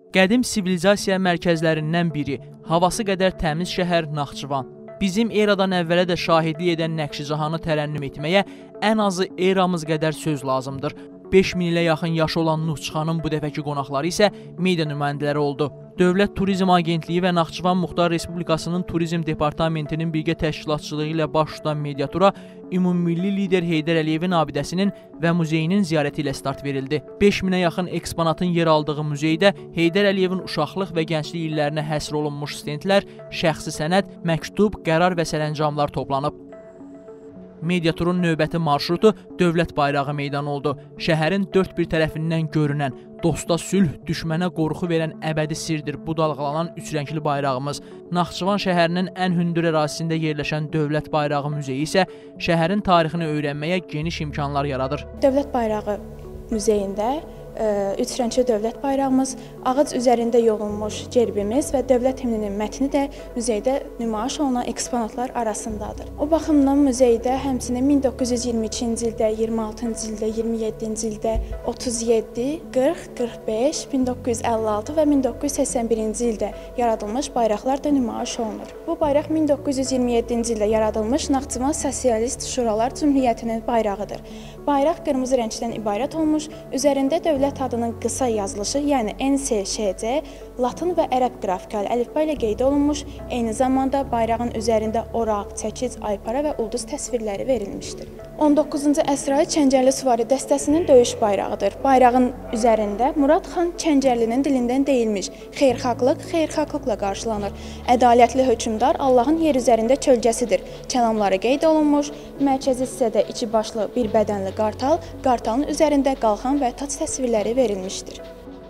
Qədim sivilizasiya mərkəzlərindən biri, havası qədər təmiz şəhər Naxçıvan. Bizim eradan əvvələ də şahidlik edən Nəqşicahanı tərənnüm etməyə ən azı eramız qədər söz lazımdır. 5000 ilə yaxın yaşı olan Nuhçıxanın bu dəfəki qonaqları isə media nümayəndələri oldu. Dövlət Turizm Agentliyi və Naxçıvan Muxtar Respublikasının Turizm Departamentinin birgə təşkilatçılığı ilə baş tutan mediatura ümummilli lider Heydər Əliyevin abidəsinin və muzeyinin ziyarəti ilə start verildi. 5000-ə yaxın eksponatın yer aldığı muzeydə Heydər Əliyevin uşaqlıq və gənclik illərinə həsr olunmuş stendlər, şəxsi sənəd, məktub, qərar və sərəncamlar toplanıb. Mediaturun növbəti marşrutu Dövlət Bayrağı meydanı oldu. Şəhərin dörd bir tərəfindən görünən, dosta sülh, düşmənə qorxu verən əbədi sirdir bu dalğalanan üçrəngli bayrağımız. Naxçıvan şəhərinin ən hündür ərazisində yerləşən Dövlət Bayrağı muzeyi isə şəhərin tarixini öyrənməyə geniş imkanlar yaradır. Dövlət Bayrağı muzeyində üç rəngli dövlət bayrağımız, ağac üzərində yolunmuş gerbimiz və dövlət himninin mətni də muzeydə nümayiş olunan eksponatlar arasındadır. O baxımdan muzeydə həmçinin 1922-ci ildə, 26-cı ildə, 27-ci ildə, 37, 40, 45, 1956 və 1981-ci ildə yaradılmış bayraqlar da nümayiş olunur. Bu bayraq 1927-ci ildə yaradılmış Naxçıvan Sosialist Şuralar Cümhuriyyətinin bayrağıdır. Bayraq qırmızı rəngdən ibarət olmuş, üzərində dövlət adının qısa yazılışı, yəni NSŞC, latın və ərəb qrafikalı əlifba ilə qeyd olunmuş, eyni zamanda bayrağın üzərində oraq, çəkic, aypara və ulduz təsvirləri verilmişdir. 19-cu əsr ayı Çəngərli Süvari dəstəsinin döyüş bayrağıdır. Bayrağın üzərində Murad xan Çəngərlinin dilindən deyilmiş, xeyirxahlıq xeyirxahlıqla qarşılanır. Ədalətli hökmdar Allahın yer üzərində kölgəsidir. Kəlamları qeyd olunmuş, mərkəzi hissədə iki başlı bir bədənli qartal, qartalın üzərində qalxan və tac təsvirləri verilmişdir.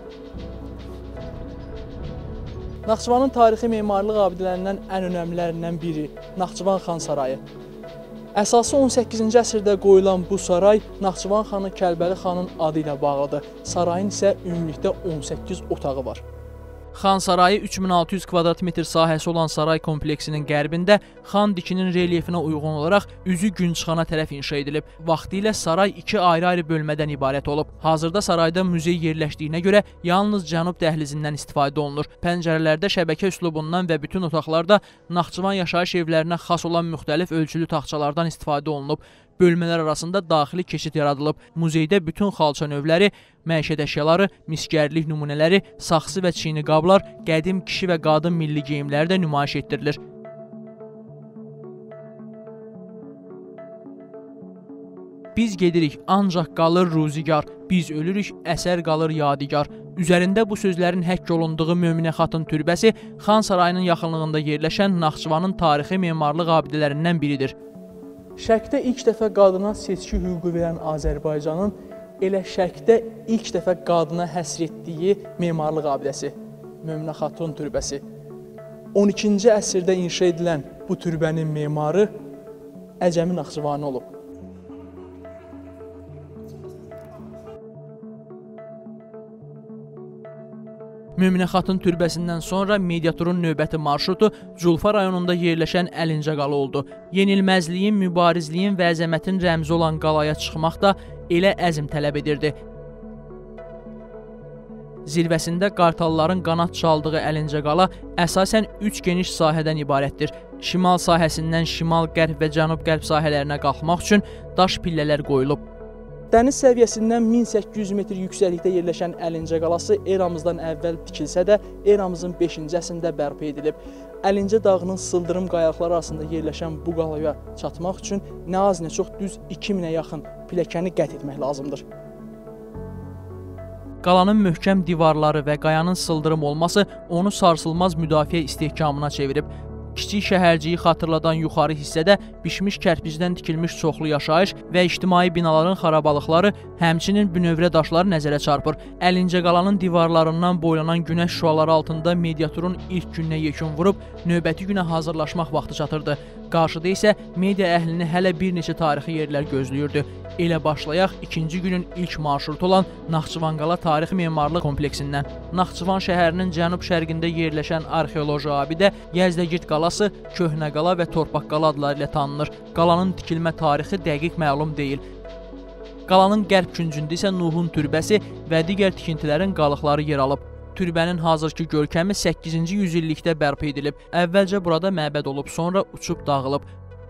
Naxçıvanın tarixi memarlıq abidələrindən ən önəmlilərindən biri Naxçıvan Xan Sarayı. Əsası 18-ci əsrdə qoyulan bu saray Naxçıvan xanı Kəlbəli xanın adı ilə bağlıdır. Sarayın isə ümumilikdə 18 otağı var. Xan Sarayı 3600 kvadrat metr sahəsi olan saray kompleksinin qərbində xan dikinin relyefinə uyğun olaraq üzü gün çıxana tərəf inşa edilib. Vaxtilə saray iki ayrı-ayrı bölmədən ibarət olub. Hazırda sarayda muzey yerləşdiyinə görə yalnız cənub dəhlizindən istifadə olunur. Pəncərələrdə şəbəkə üslubundan və bütün otaqlarda Naxçıvan yaşayış evlərinə xas olan müxtəlif ölçülü taxçalardan istifadə olunub. Bölmələr arasında daxili keçid yaradılıb. Muzeydə bütün xalça növləri, məişət əşyaları, miskərlik nümunələri, saxsı və çini qablar, qədim kişi və qadın milli geyimləri də nümayiş etdirilir. Biz gedirik, ancaq qalır ruzigar, biz ölürük, əsər qalır yadigar. Üzərində bu sözlərin həkk olunduğu Möminə xatın türbəsi Xan Sarayının yaxınlığında yerləşən Naxçıvanın tarixi memarlıq abidələrindən biridir. Şərqdə ilk dəfə qadına seçki hüququ verən Azərbaycanın elə Şərqdə ilk dəfə qadına həsr etdiyi memarlıq abidəsi Möminə xatun türbəsi. 12-ci əsrdə inşa edilən bu türbənin memarı Əcəmi Naxçıvani olub. Möminə xatun türbəsindən sonra mediaturun növbəti marşrutu Culfa rayonunda yerləşən Əlincə qalı oldu. Yenilməzliyin, mübarizliyin və əzəmətin rəmzi olan qalaya çıxmaq da elə əzm tələb edirdi. Zirvəsində qartalların qanad çaldığı Əlincə qala əsasən 3 geniş sahədən ibarətdir. Şimal sahəsindən şimal, qərb və cənub-qərb sahələrinə qalxmaq üçün daş pillələr qoyulub. Dəniz səviyyəsindən 1800 metr yüksəklikdə yerləşən Əlincə qalası eramızdan əvvəl tikilsə də eramızın 5-ci əsrində bərpa edilib. Əlincə dağının sıldırım qayalıqları arasında yerləşən bu qalaya çatmaq üçün nə az nə çox düz 2000-ə yaxın pilləkəni qət etmək lazımdır. Qalanın möhkəm divarları və qayanın sıldırım olması onu sarsılmaz müdafiə istehkamına çevirib. Kiçik şəhərciyi xatırladan yuxarı hissədə bişmiş kərpicdən tikilmiş çoxlu yaşayış və ictimai binaların xarabalıqları, həmçinin bünövrə daşları nəzərə çarpır. Əlincə qalanın divarlarından boylanan günəş şüaları altında mediaturun ilk gününə yekun vurub, növbəti günə hazırlaşmaq vaxtı çatırdı. Qarşıda isə media əhlini hələ bir neçə tarixi yerlər gözləyirdi. Elə başlayaq ikinci günün ilk marşrutu olan Naxçıvan qala tarixi memarlıq kompleksindən. Naxçıvan şəhərinin cənub-şərqində yerləşən arxeoloji abidə Yəzdəgirt qalası, Köhnə qala və Torpaq qala adları ilə tanınır. Qalanın tikilmə tarixi dəqiq məlum deyil. Qalanın qərb küncündə isə Nuhun türbəsi və digər tikintilərin qalıqları yer alıb. türbənin hazırki görkəmi 8-ci yüzillikdə bərpa edilib. Əvvəlcə burada məbəd olub, sonra uçub dağılıb.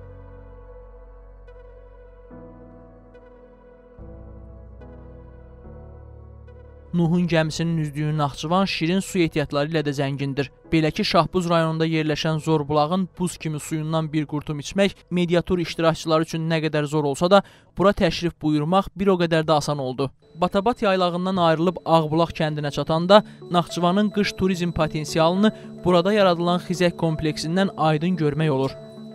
Nuhun gəmisinin üzdüyü Naxçıvan şirin su ehtiyatları ilə də zəngindir. Belə ki, Şahbuz rayonunda yerləşən Zorbulağın buz kimi suyundan bir qurtum içmək mediatur iştirakçıları üçün nə qədər zor olsa da, bura təşrif buyurmaq bir o qədər də asan oldu. Batabat yaylağından ayrılıb Ağbulaq kəndinə çatanda Naxçıvanın qış turizm potensialını burada yaradılan xizək kompleksindən aydın görmək olur.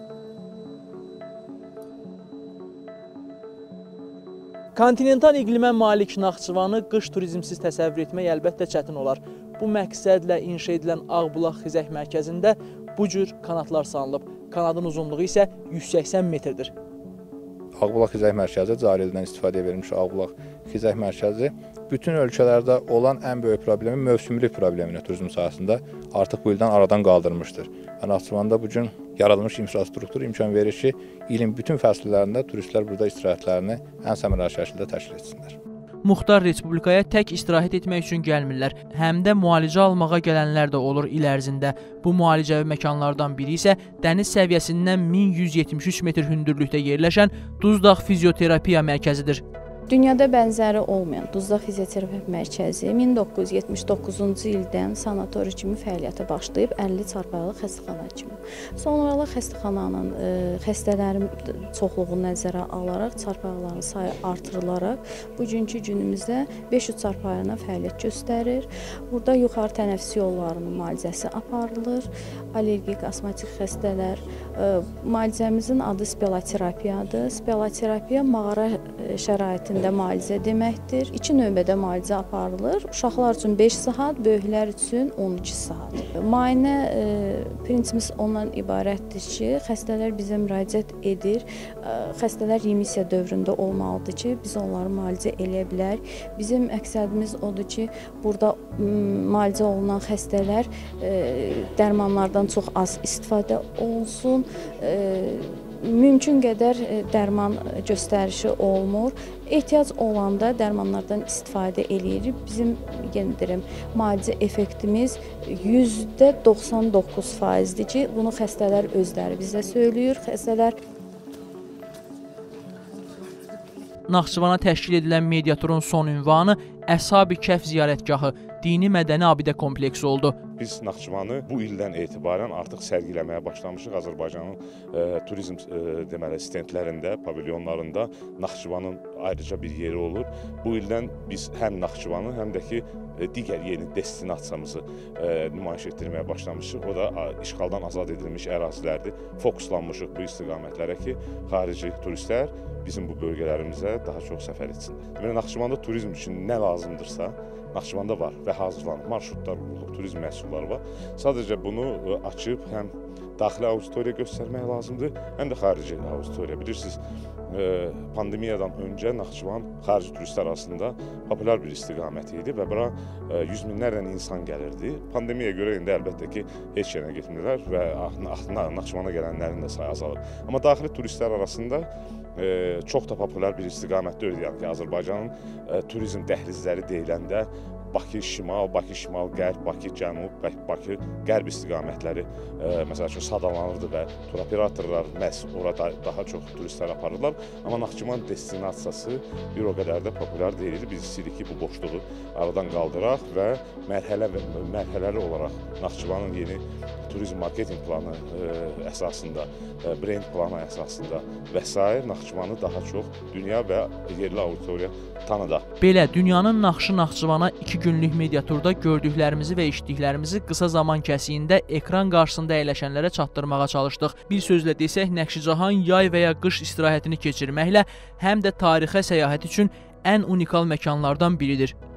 Kontinental iqlimə malik Naxçıvanı qış turizmsiz təsəvvür etmək əlbəttə çətin olar. Bu məqsədlə inşa edilən Ağbulaq Xizək Mərkəzində bu cür kanatlar salınıb. Kanadın uzunluğu isə 180 metrdir. Ağbulaq Xizək Mərkəzi cari ildən istifadəyə verilmiş Ağbulaq Xizək Mərkəzi bütün ölkələrdə olan ən böyük problemi mövsümlük problemini turizm sahəsində artıq bu ildən aradan qaldırmışdır. Naxçıvanda bugün yaradılmış infrastruktur imkan verir ki, ilin bütün fəsillərində turistlər burada istirahətlərini ən səmərəli şəkildə təşkil etsinlər. Muxtar Respublikaya tək istirahət etmək üçün gəlmirlər, həm də müalicə almağa gələnlər də olur il ərzində. Bu müalicəvi məkanlardan biri isə dəniz səviyyəsindən 1173 metr hündürlükdə yerləşən Duzdağ Fizioterapiya Mərkəzidir. Dünyada bənzəri olmayan Duzdağ Fizioterapiya Mərkəzi 1979-cu ildən sanatoriya kimi fəaliyyətə başlayıb 50 çarpayılıq xəstəxana kimi. Sonralar xəstəxananın xəstələrin çoxluğunu nəzərə alaraq çarpayıların sayı artırılaraq bugünkü günümüzdə 500 çarpayına fəaliyyət göstərir. Burada yuxarı tənəffüs yollarının müalicəsi aparılır. Allergik, astmatik xəstələr. Müalicəmizin adı speloterapiyadır. Speloterapiya mağara şəraitində müalicə deməkdir. 2 növbədə müalicə aparılır. Uşaqlar üçün 5 saat, böyüklər üçün 12 saat. Müayinə prinsipimiz ondan ibarətdir ki, xəstələr bizə müraciət edir. Xəstələr remissiya dövründə olmalıdır ki, biz onları müalicə eləyə bilərik. Bizim məqsədimiz odur ki, burada müalicə olunan xəstələr dərmanlardan çox az istifadə olsun. Mümkün qədər dərman göstərişi olmur. Ehtiyac olanda dərmanlardan istifadə eləyirik. Bizim yenə deyirəm, müalicə effektimiz %99%dir ki, bunu xəstələr özləri bizə söyləyir. Xəstələr Naxçıvana təşkil edilən mediaturun son ünvanı Əshab-ı Kəhf ziyarətgahı, dini mədəni abidə kompleksi oldu. Biz Naxçıvanı bu ildən etibarən artıq sərgiləməyə başlamışıq. Azərbaycanın turizm deməli stendlərində, pavilyonlarında Naxçıvanın ayrıca bir yeri olur. Bu ildən biz həm Naxçıvanı, həm də ki digər yeni destinasiyamızı nümayiş etdirməyə başlamışıq. O da işğaldan azad edilmiş ərazilərdir. Fokuslanmışıq bu istiqamətlərə ki, xarici turistlər bizim bu bölgələrimizə daha çox səfər etsinlər. Deməli, Naxçıvanda turizm üçün nə lazımdırsa, Naxçıvanda var və hazırlanıb, marşrutlar qurulub, turizm məhsulları var. Sadəcə bunu açıb həm daxili auditoriya göstərmək lazımdır, həm də xarici auditoriya. Bilirsiniz, pandemiyadan öncə Naxçıvan xarici turistlər arasında populyar bir istiqamət idi və bura yüz minlərlə insan gəlirdi. Pandemiyaya görə indi əlbəttə ki, heç yerə getmirlər və Naxçıvana gələnlərin də sayı azalır. Amma daxili turistlər arasında çox da populyar bir istiqamətdə ödür. Yəni ki, Azərbaycanın turizm dəhlizləri deyiləndə Bakı şimal, Bakı şimal qərb, Bakı cənub, Bakı qərb istiqamətləri məsəl üçün sadalanırdı və turoperatorlar məhz orada daha çox turistlər aparırlar. Amma Naxçıvan destinasiyası bir o qədər də populyar deyil. Biz istəyirik ki, bu boşluğu aradan qaldıraq və mərhələli olaraq Naxçıvanın yeni turizm marketinq planı əsasında, brend planı əsasında və s. Naxçıvanı daha çox dünya və yerli auditoriya tanıdaq. Belə, dünyanın naxşı Naxçıvana 2 günlük mediaturda gördüklərimizi və eşitdiklərimizi qısa zaman kəsiyində ekran qarşısında əyləşənlərə çatdırmağa çalışdıq. Bir sözlə desək, Nəqşicahan yay və ya qış istirahətini keçirməklə həm də tarixə səyahət üçün ən unikal məkanlardan biridir.